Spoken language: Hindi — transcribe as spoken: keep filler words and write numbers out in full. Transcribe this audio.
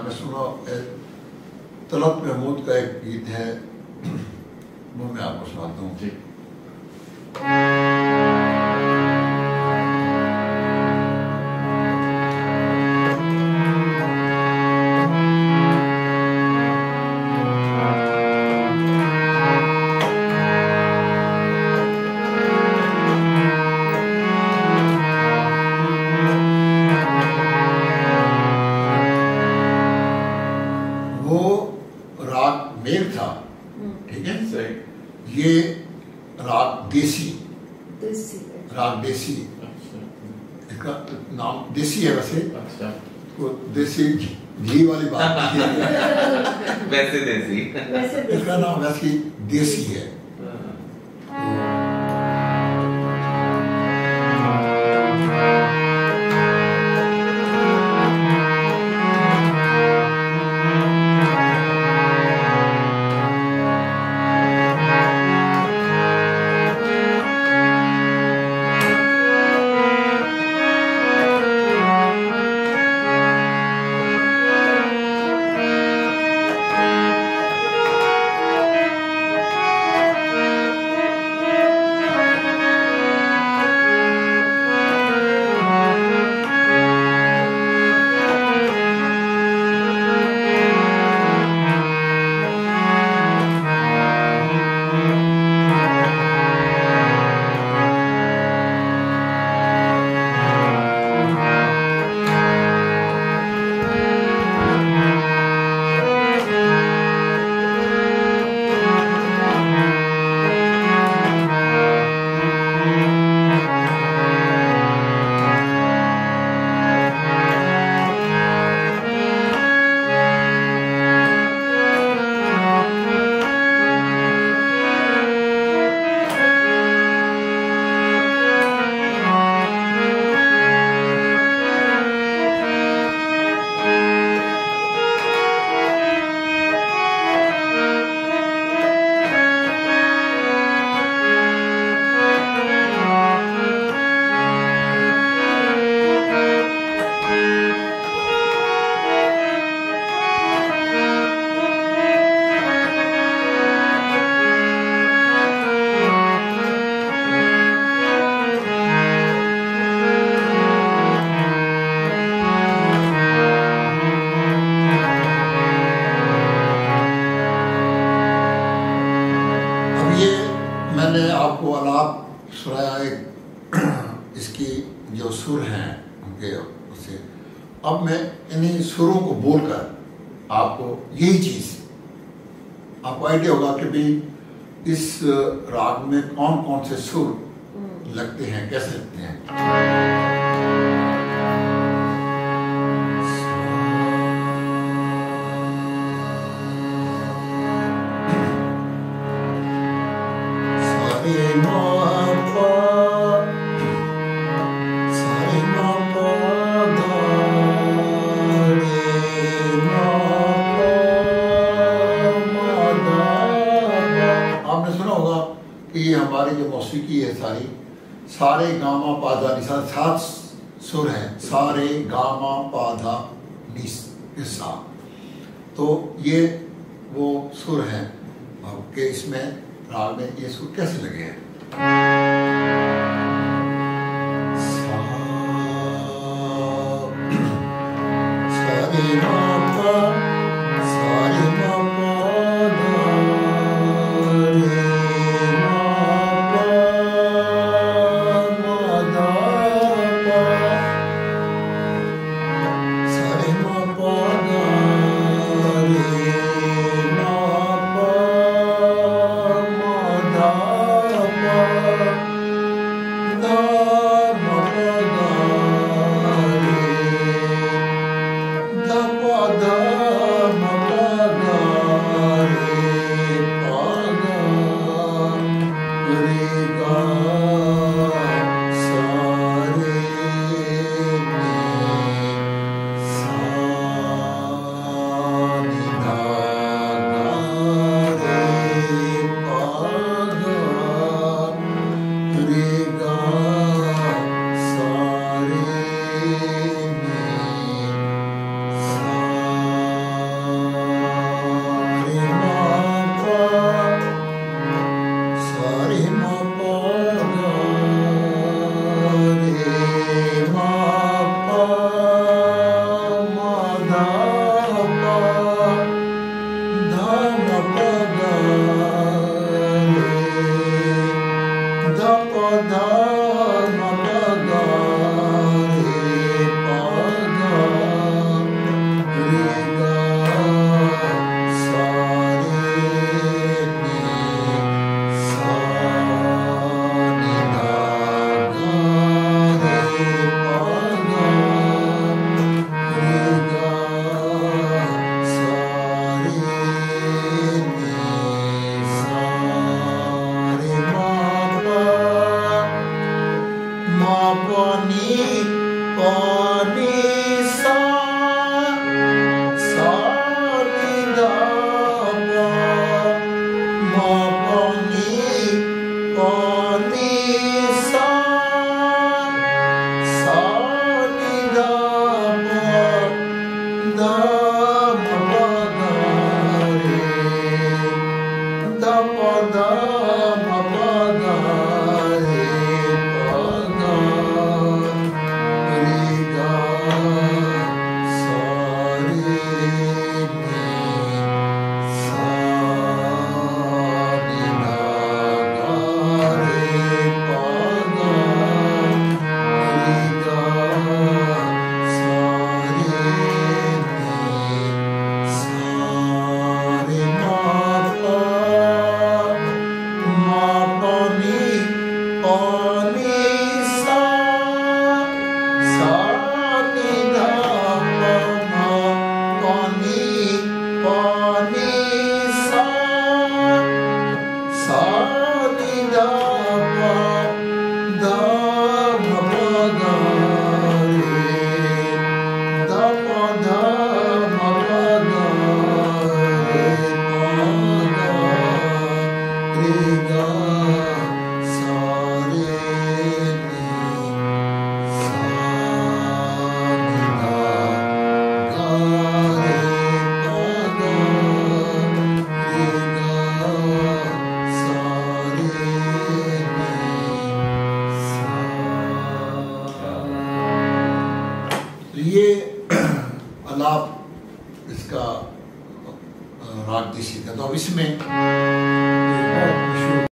आपने सुना तलत महमूद का एक गीत है, वो मैं आपको सुनाता हूँ जी। ये राग देसी, देसी राग देसी, इसका नाम देसी है वैसे। अच्छा। तो देसी घी वाली बात नहीं है। वैसे देसी, इसका नाम वैसे देसी है। मैंने आपको आलाप सुनाया एक इसकी जो सुर हैं उनके उससे। अब मैं इन्हीं सुरों को बोलकर आपको यही चीज आपको आइडिया होगा कि भाई इस राग में कौन कौन से सुर लगते हैं, कैसे लगते हैं। कि हमारी जो मौसीकी है सारी सारे गामा पाधा निसा सात सुर हैं, सारे गामा पाधा निसा, तो ये वो सुर हैं कि इसमें राग में ये सुर कैसे लगे हैं। इसमें